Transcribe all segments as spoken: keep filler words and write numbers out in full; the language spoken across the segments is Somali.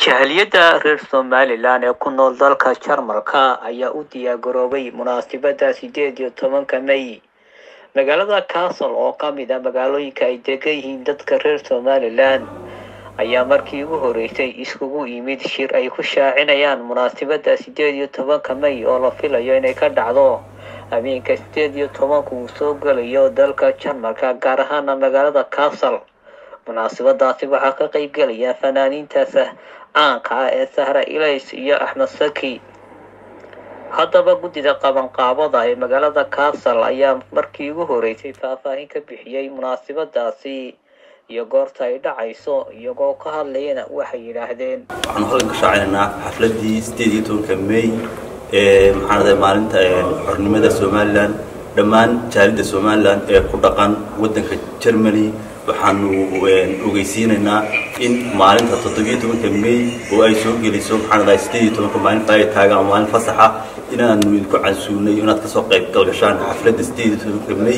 jaaliyada reer Somaliland ee ku nool dalka Jarmalka ayaa u diyaar garoobay munaasabada sideed iyo tobanka May magaalada Kassel oo ka mid ah magaalooyinka ay degan yihiin dadka reer Somaliland ayaa markii ugu horeysay iskugu yimid shir ay ku shaacinayaan munaasabada sideed iyo tobanka May oo la filayo inay ka dhacdo habeenka sideed iyo tobanka uu soo galayo dalka Jarmalka gaar ahaan magaalada Kassel. munaasabadaasi waxaa ka qayb galaya fanaaniintaas caanka ah ee Sahra Ilays iyo Axmed Saki. haddaba guddida qabanqaabada ee magaalada Kassel ayaa markii ugu horeysay faahfaahin ka bixiyay munaasabadaasi iyo goorta ay dhacayso iyagoo ka hadlayna waxay yiraahdeen waxaan halkan ka shaacinaa xafladii sideed iyo tobanka May ee maxaanada maalinta xornimada Somaliland dhammaan jaaliyada Somaliland ee ku dhaqan wadanka Germany waxaanu ogeysiinaynaa in maalinta toddoba iyo tobanka May oo ay soo gelayso maxaanada sideed iyo tobanka maalinta ay taagan maalin fasaxa inaanu idinku casuulnay inaad ka soo qayb gashaan xafladda sideed iyo tobanka May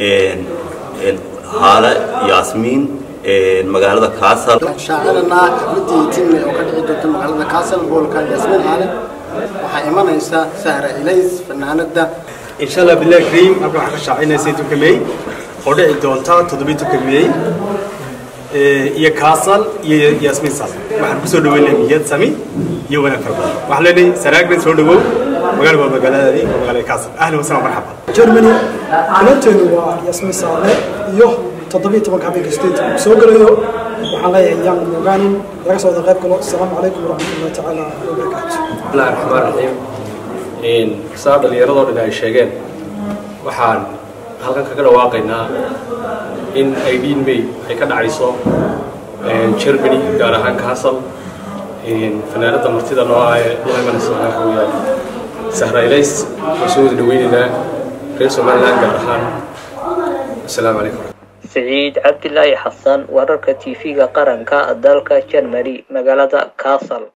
ee haala Yasmin ee magaalada Kassel shaacinaa xafladii timid oo ka dhici doonta magaalada Kassel boolka Yasmin haale waxaa imanaysa Sahra Ilays fanaanada insha Allah billahi kareem abuu ka shaacinaa sideed iyo tobanka May oo dhici doonta toddoba iyo tobanka May ee iyo Kassel iyo Yasmin Sal waxaan ku soo dhaweynaa miyad sami iyo wanaag farba wax leenay saraagna soo dhawow magaalada waa magaalada magaalada Kassel ahlan wa sahlan marxaba Germany anatenu waa Yasmin Sal iyo toddoba iyo tobanka habeenka sideed soo galayo waxaan leeyahay yaan mogaanin laga soo qayb galo assalaamu calaykum waraxmatullaahi ta'ala wa barakaatuh bismillahir rahmaanir rahiim in saad dhalinyarada oo dhan ay sheegeen waxaan halkan kaga dhawaaqaynaa in eighteen May ay ka dhacayso Germany gaar ahaan Kassel in fanaanada martida noo ah ee imanaysa halka weeyaan Sahra Ilays oo soo dhaweynayna reer Somaliland gaar ahaan assalaamu calaykum سعيد عبد الله حسن ورقة في قرنك الدلك جرمري مقالة كاسل.